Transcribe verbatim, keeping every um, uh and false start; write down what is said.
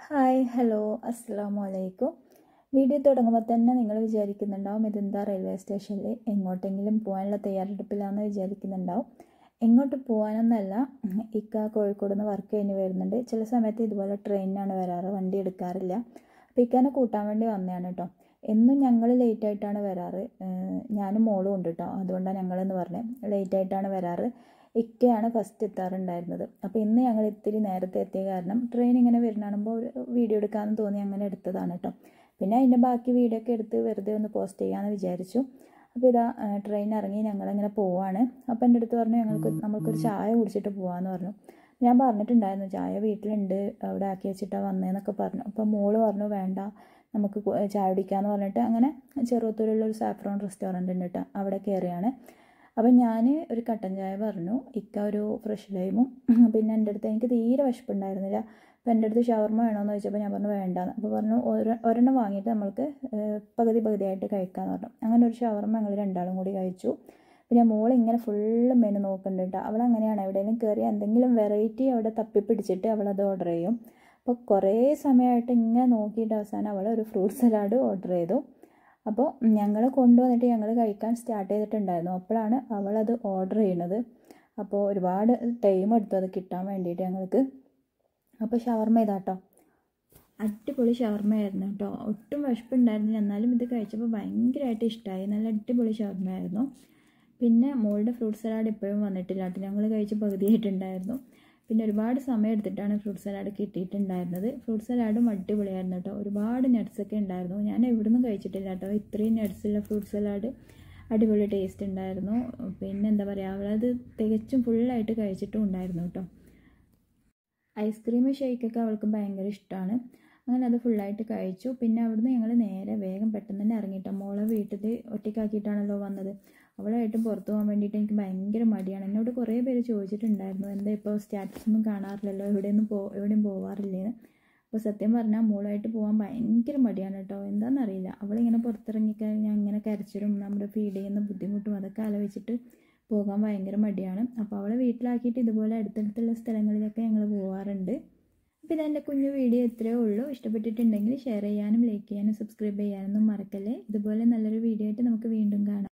Hi hello അസ്സലാമു അലൈക്കും. Video തുടങ്ങുമ്പോൾ തന്നെ നിങ്ങൾ വിചാരിക്കുന്നുണ്ടാവും ഇതെന്താ റെയിൽവേ സ്റ്റേഷനിൽ എങ്ങോട്ടെങ്കിലും പോകാനുള്ള തയ്യാറെടുപ്പിലാണെന്ന് വിചാരിക്കുന്നുണ്ടാവും. എങ്ങോട്ട് പോകാനൊന്നല്ല, ഇക്ക കോഴിക്കോട് നിന്ന് വർക്ക് കഴിഞ്ഞ് വരുന്നുണ്ട്. ചില സമയത്ത് ഇതുപോലെ ട്രെയിനിനാണ് വരാറ്, വണ്ടി എടുക്കാറില്ല. അപ്പോൾ ഇക്കാനെ കൂട്ടാൻ വേണ്ടി വന്നതാണ് കേട്ടോ. എന്നും ഞങ്ങൾ ലേറ്റായിട്ടാണ് വരാറ്, ഞാനും മോളും ഉണ്ട് കേട്ടോ. അതുകൊണ്ടാണ് ഞങ്ങളെന്ന് പറഞ്ഞത്, ലേറ്റായിട്ടാണ് വരാറ്. ഇക്കയാണ് ഫസ്റ്റ് എത്താറുണ്ടായിരുന്നത്. അപ്പോൾ ഇന്ന് ഞങ്ങൾ ഇത്തിരി നേരത്തെ എത്തിയ കാരണം ട്രെയിൻ ഇങ്ങനെ വരുന്നാകുമ്പോൾ ഒരു വീഡിയോ എടുക്കാമെന്ന് തോന്നി അങ്ങനെ എടുത്തതാണ് കേട്ടോ. പിന്നെ അതിൻ്റെ ബാക്കി വീഡിയോ ഒക്കെ എടുത്ത് വെറുതെ ഒന്ന് പോസ്റ്റ് ചെയ്യാമെന്ന് വിചാരിച്ചു. അപ്പോൾ ഇതാ ട്രെയിൻ ഇറങ്ങി ഞങ്ങളിങ്ങനെ പോവാണ്. അപ്പോൾ എൻ്റെ അടുത്ത് പറഞ്ഞു ഞങ്ങൾക്ക് നമ്മൾക്കൊരു ചായ കുടിച്ചിട്ട് പോകാമെന്ന് പറഞ്ഞു. ഞാൻ പറഞ്ഞിട്ടുണ്ടായിരുന്നു ചായ വീട്ടിലുണ്ട്, അവിടെ ആക്കി വെച്ചിട്ടാണ് വന്നതെന്നൊക്കെ പറഞ്ഞു. അപ്പോൾ മോള് പറഞ്ഞു വേണ്ട നമുക്ക് ചായ കുടിക്കാമെന്ന് പറഞ്ഞിട്ട് അങ്ങനെ ചെറുവത്തൂരുള്ള ഒരു സാഫ്രോൺ റെസ്റ്റോറൻറ്റ് ഉണ്ട് കേട്ടോ, അവിടെ കയറിയാണ്. അപ്പം ഞാൻ ഒരു കട്ടൻ ചായ പറഞ്ഞു, ഇക്ക ഒരു ഫ്രഷ് ലൈമും. പിന്നെ എൻ്റെ അടുത്ത് എനിക്ക് തീരെ വിശപ്പുണ്ടായിരുന്നില്ല. അപ്പോൾ എൻ്റെ അടുത്ത് ഷവർമ്മ വേണമെന്ന് ചോദിച്ചപ്പോൾ ഞാൻ പറഞ്ഞു വേണ്ടാന്ന്. അപ്പോൾ പറഞ്ഞു ഒരു ഒരെണ്ണം വാങ്ങിയിട്ട് നമ്മൾക്ക് പകുതി പകുതിയായിട്ട് കഴിക്കാമെന്ന് പറഞ്ഞു. അങ്ങനെ ഒരു ഷവർമ്മ ഞങ്ങൾ രണ്ടാളും കൂടി കഴിച്ചു. പിന്നെ മോൾ ഇങ്ങനെ ഫുള്ള് മെനു നോക്കുന്നുണ്ട് കേട്ടോ. അവളങ്ങനെയാണ്, എവിടെയെങ്കിലും കയറി എന്തെങ്കിലും വെറൈറ്റി അവിടെ തപ്പിപ്പിടിച്ചിട്ട് അവളത് ഓർഡർ ചെയ്യും. അപ്പോൾ കുറേ സമയമായിട്ട് ഇങ്ങനെ നോക്കിയിട്ട് അവസാനം അവൾ ഒരു ഫ്രൂട്ട് സലാഡ് ഓർഡർ ചെയ്തു. അപ്പോൾ ഞങ്ങൾ കൊണ്ടുവന്നിട്ട് ഞങ്ങൾ കഴിക്കാൻ സ്റ്റാർട്ട് ചെയ്തിട്ടുണ്ടായിരുന്നു. അപ്പോഴാണ് അവളത് ഓർഡർ ചെയ്യണത്. അപ്പോൾ ഒരുപാട് ടൈം എടുത്തു അത് കിട്ടാൻ വേണ്ടിയിട്ട് ഞങ്ങൾക്ക്. അപ്പോൾ ഷവർമ്മ ഇതാട്ടോ, അടിപൊളി ഷവർമ്മയായിരുന്നു കേട്ടോ. ഒട്ടും വിശപ്പുണ്ടായിരുന്നില്ല, എന്നാലും ഇത് കഴിച്ചപ്പോൾ ഭയങ്കരമായിട്ട് ഇഷ്ടമായി. നല്ല അടിപൊളി ഷവർമ്മയായിരുന്നു. പിന്നെ മോളുടെ ഫ്രൂട്ട് സലാഡ് ഇപ്പോഴും വന്നിട്ടില്ല കേട്ടോ, ഞങ്ങൾ കഴിച്ച് പകുതിയായിട്ടുണ്ടായിരുന്നു. പിന്നെ ഒരുപാട് സമയം എടുത്തിട്ടാണ് ഫ്രൂട്ട് സലാഡ് കിട്ടിയിട്ടുണ്ടായിരുന്നത്. ഫ്രൂട്ട് സലാഡും അടിപൊളിയായിരുന്നു കേട്ടോ, ഒരുപാട് നട്ട്സൊക്കെ ഉണ്ടായിരുന്നു. ഞാൻ എവിടെ നിന്നും കഴിച്ചിട്ടില്ല കേട്ടോ ഇത്രയും നട്ട്സുള്ള ഫ്രൂട്ട് സലാഡ്. അടിപൊളി ടേസ്റ്റ് ഉണ്ടായിരുന്നു. പിന്നെ എന്താ പറയുക, അവളത് തികച്ചും ഫുള്ളായിട്ട് കഴിച്ചിട്ടും ഉണ്ടായിരുന്നു കേട്ടോ. ഐസ്ക്രീം ഷേക്കൊക്കെ അവൾക്ക് ഭയങ്കര ഇഷ്ടമാണ്. അങ്ങനെ അത് ഫുള്ളായിട്ട് കഴിച്ചു. പിന്നെ അവിടുന്ന് ഞങ്ങൾ നേരെ വേഗം പെട്ടെന്ന് തന്നെ ഇറങ്ങിയിട്ടോ. മോളെ വീട്ടിൽ ഒറ്റയ്ക്കാക്കിയിട്ടാണല്ലോ വന്നത്. അവളായിട്ട് പുറത്ത് പോകാൻ വേണ്ടിയിട്ട് എനിക്ക് ഭയങ്കര മടിയാണ്. എന്നോട് കുറേ പേര് ചോദിച്ചിട്ടുണ്ടായിരുന്നു എന്താ ഇപ്പോൾ സ്റ്റാറ്റസൊന്നും കാണാറില്ലല്ലോ, എവിടെയൊന്നും പോ എവിടെയും പോകാറില്ലേന്ന്. അപ്പോൾ സത്യം പറഞ്ഞാൽ മോളായിട്ട് പോകാൻ ഭയങ്കര മടിയാണ് കേട്ടോ. എന്താണെന്നറിയില്ല, അവളിങ്ങനെ പുറത്തിറങ്ങിക്കഴിഞ്ഞാൽ ഇങ്ങനെ കരച്ചിലും നമ്മുടെ ഫീഡ് ചെയ്യുന്ന ബുദ്ധിമുട്ടും അതൊക്കെ ആലോചിച്ചിട്ട് പോകാൻ ഭയങ്കര മടിയാണ്. അപ്പോൾ അവളെ വീട്ടിലാക്കിയിട്ട് ഇതുപോലെ അടുത്തടുത്തുള്ള സ്ഥലങ്ങളിലൊക്കെ ഞങ്ങൾ പോകാറുണ്ട്. അപ്പോൾ ഇതെൻ്റെ കുഞ്ഞു വീഡിയോ ഇത്രയേ ഉള്ളൂ. ഇഷ്ടപ്പെട്ടിട്ടുണ്ടെങ്കിൽ ഷെയർ ചെയ്യാനും ലൈക്ക് ചെയ്യാനും സബ്സ്ക്രൈബ് ചെയ്യാനൊന്നും മറക്കല്ലേ. ഇതുപോലെ നല്ലൊരു വീഡിയോ ആയിട്ട് നമുക്ക് വീണ്ടും കാണാം.